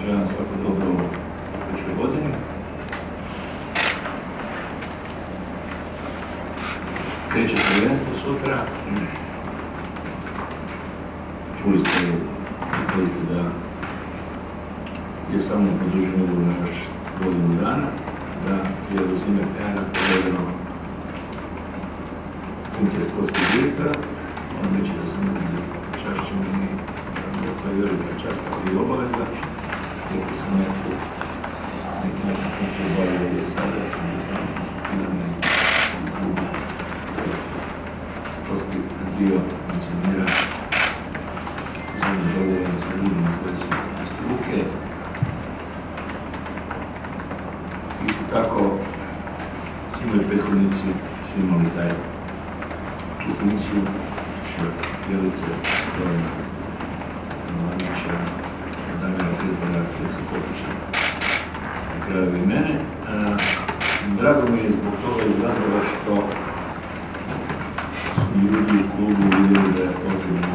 želim svako dobro u sljedećoj godini. Kreće prvenstvo sutra. Čuli ste da je samo produžen ugovor na još godinu dana, da je od svime trenera povedeno funkcija sportskog direktora. Moram reći da sam čašćen i to je velika čast i obaveza. Iako sam neki način funkciju obavio ovdje sada, ja sam dostavno konsultirani u klubu sportski dio funkcionira zadovoljeno sa ljudima koji su iz struke. Isto tako, svi moji prethodnici su imali tu funkciju, Jelice, Dorina, Milanića, Damira Krizdara, Ševca Kopića, na kraju i mene. Drago mi je zbog toga iz razloga što su ljudi u klubu vidjeli da je potrebno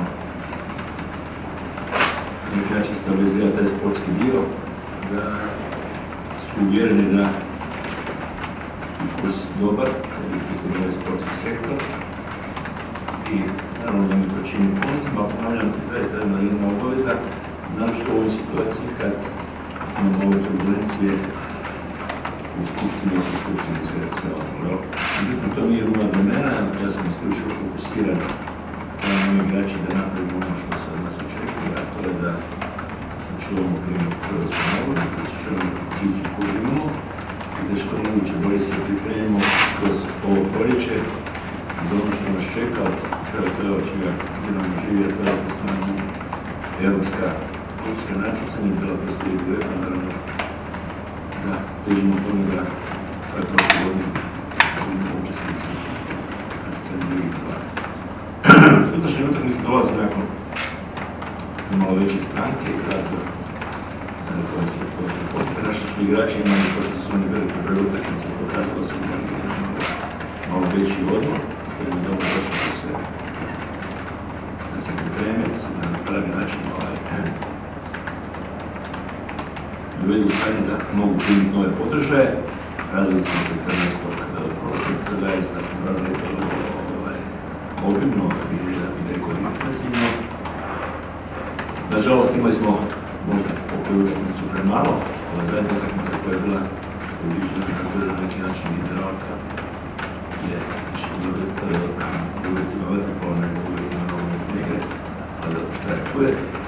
neki način stabilizirati taj sportski dio, da su uvjereni da je kurs dobar, kad je pitanje ovaj sportski sektor. I naravno da mi to čini ponosnim, a ponavljam, zaista jedna obaveza, naročito u ovoj situaciji kad imamo ove turbulencije u skupštini i skupštini i sve ostalo. Međutim, to nije ruga do mene, ja sam isključivo fokusiran na moji igrači da napravimo ono što se od nas očekuje, a to je da sačuvamo primjer hrvatskog naroda, da sačuvamo poziciju koju imamo i da što moguće bolje se pripremimo kroz ovo proljeće za ono što nas čeka od kraju čega budemo živjeti velike strane europska natjecanja, bila postoji UEFA, naravno da težimo tome da je prošle godine budemo učesnici natjecanja drugih vlada. Sutrašnji utakmica dolazi nakon malo veće stranke i razlog koje su postoje. Naši su igrači imali prošle sezone velike broj utakmica, zbog razloga su imali malo veći odmor, što je dobro došlo da se pripreme, da se na pravi način dovedu u stanje da mogu primiti nove podržaje. Radili smo 14. prosinca, zaista sam radili obimno, da bi rekao intenzivno. Nažalost, imali smo možda ovu utakmicu premalo, ova zadnja utakmica koja je bila na neki način intervalka je više uvjetima vaterpola nego uvjetima nogometne igre, pa da štrajkuje.